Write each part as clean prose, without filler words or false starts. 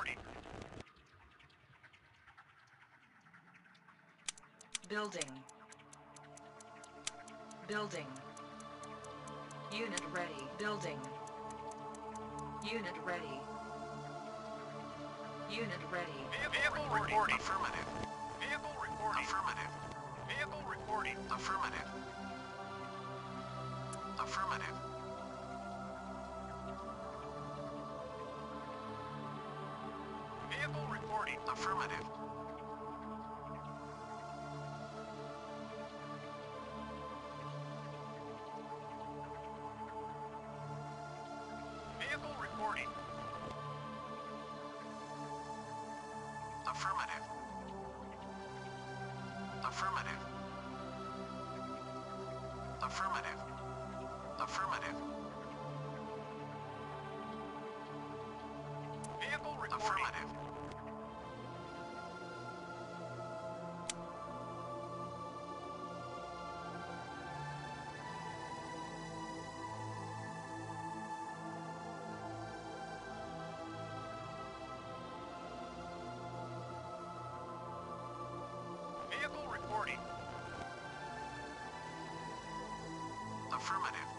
reporting. Building. Building. Unit ready. Building. Unit ready. Unit ready. Vehicle reporting. Affirmative. Vehicle reporting. Affirmative. Vehicle reporting. Affirmative. Affirmative. Vehicle reporting. Affirmative. Vehicle reporting. Affirmative. Affirmative. Affirmative. Affirmative. Vehicle reporting. Affirmative. Vehicle reporting. Affirmative.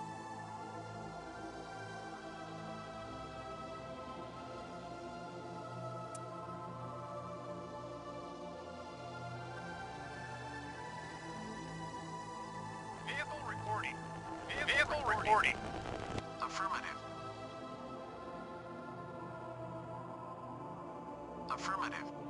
Vehicle reporting. Vehicle reporting. Affirmative. Affirmative.